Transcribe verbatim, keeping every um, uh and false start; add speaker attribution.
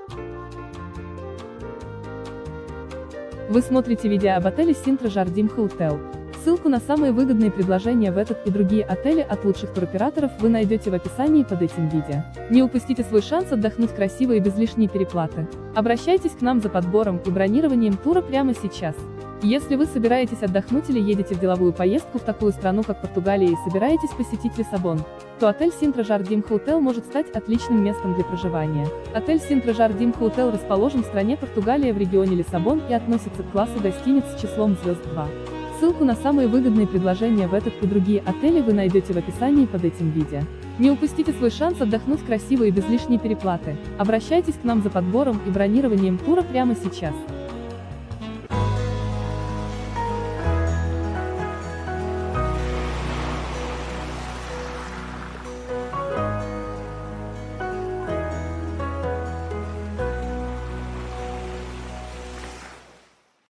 Speaker 1: Вы смотрите видео об отеле Sintra Jardim Hotel. Ссылку на самые выгодные предложения в этот и другие отели от лучших туроператоров вы найдете в описании под этим видео. Не упустите свой шанс отдохнуть красиво и без лишней переплаты. Обращайтесь к нам за подбором и бронированием тура прямо сейчас. Если вы собираетесь отдохнуть или едете в деловую поездку в такую страну, как Португалия, и собираетесь посетить Лиссабон, то отель Sintra Jardim Hotel может стать отличным местом для проживания. Отель Sintra Jardim Hotel расположен в стране Португалия в регионе Лиссабон и относится к классу гостиниц с числом звезд два. Ссылку на самые выгодные предложения в этот и другие отели вы найдете в описании под этим видео. Не упустите свой шанс отдохнуть красиво и без лишней переплаты. Обращайтесь к нам за подбором и бронированием тура прямо сейчас.